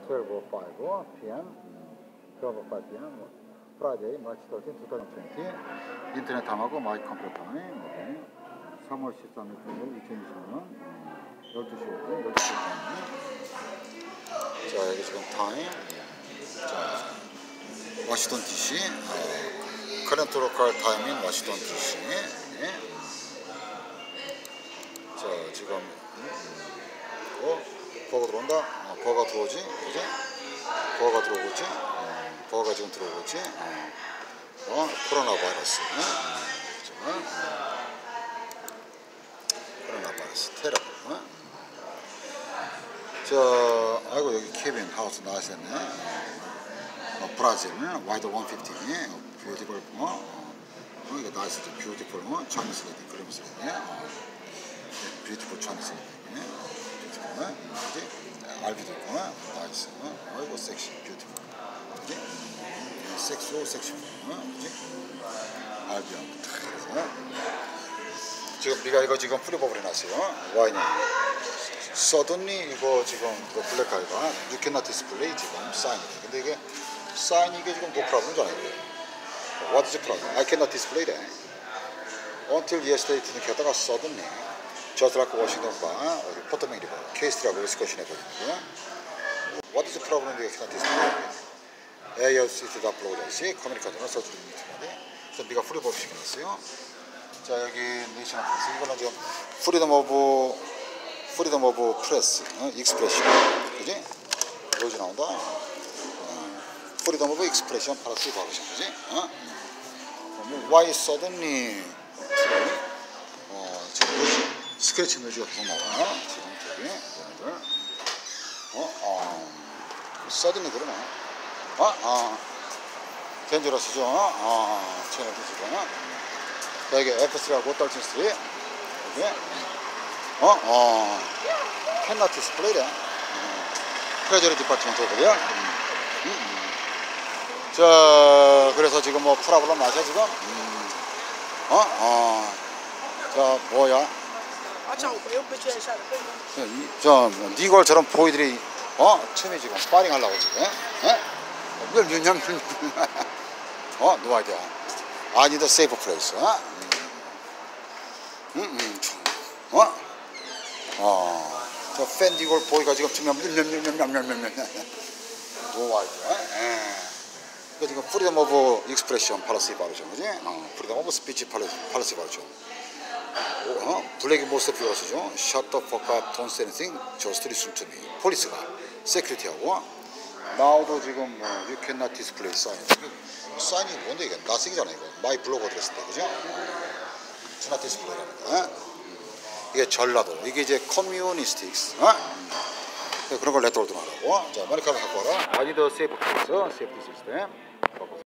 12:05 p.m. 12:05 p.m. Friday, March 13, 2020. 인터넷 탐하고 마이 컴퓨터 타임. 3월 13일 토요일 2020년 12시 5분 12시 5분. 자, 여기 지금 타임. 자, 워싱턴 DC. 커런트 로컬 타임인 워싱턴 DC. 자, 지금 버가 들어온다. 버가 들어오지, 그지? 버가 들어오고 있지. 버가 지금 들어오고 있지. 코로나 바이러스. 코로나 바이러스 테러. 자, 아이고 여기 케빈 하우스 나왔었네. 브라질 와이드 150. 뷰티풀. 이게 나이스 뷰티풀. 차이니스 레디 그러면서 뷰티풀 차이니스 레디. 뷰티풀. 그지? 알비도 있고, 나이스. 아이고 섹시 뷰티풀. 그지? 섹시로 섹시풀. 그지? 알비언. 지금 네가 이거 지금 프리버블 해놨어요. 와인이. 서든리 이거 지금 그 블랙아이가 You cannot display 지금 사인이에요. 근데 이게 사인 이게 지금 no problem잖아요. What is the problem? I cannot display that. Until yesterday 등록했다가 suddenly just like Washington bar 어디 포터맥 리버 케이스트라고 위스콘신에 보이는데요. What is the problem? I cannot display that. Air City upload시 커뮤니케이터나 서치 리미트인데 그래서 네가 프리버블 시켜놨어요. 자, 여기 네이셔널 프레스 이거는 지금 프리덤 오브 프레스, 익스프레션, 그지? 로지 나온다. 프리덤 오브 익스프레션 플러스 버전, 그지? Why suddenly? 지금 노지, 스크래치 노지가 계속 나와. 지금 저기, 얘네들. suddenly 그러네. 덴저러스죠? 채널 디스가. 여기 F3하고 떨친 스트리. 여기. 캔나 디스플레이래. 트레저리 디파트먼트 오고요. 자, 그래서 지금 뭐 프라블럼 맞아 지금? 자, 뭐야? 니걸처럼 보이들이 춤이 지금 스파링 하려고 지금. no idea. I need a safe place. 저 팬디골 보이가 지금 이거 지금 프리덤 오브 익스프레션 팔러시 바르죠, 그지? 프리덤 오브 스피치 팔러시 바르죠. 블랙이 모스트 피어스죠. Shut the fuck up, don't say anything, just listen to me. 폴리스가 세큐리티하고 나오도 지금 you cannot display sign. 사인이 뭔데 이게? 나쓰기잖아 이거. 마이 블로그 어드레스 때, 그죠? cannot display라는 거. 이게 전라도, 이게 이제 커뮤니스틱스, 그런 걸 네트워크로 하라고. 자, 머리카락 갖고 와라. I need a safe place, safety system.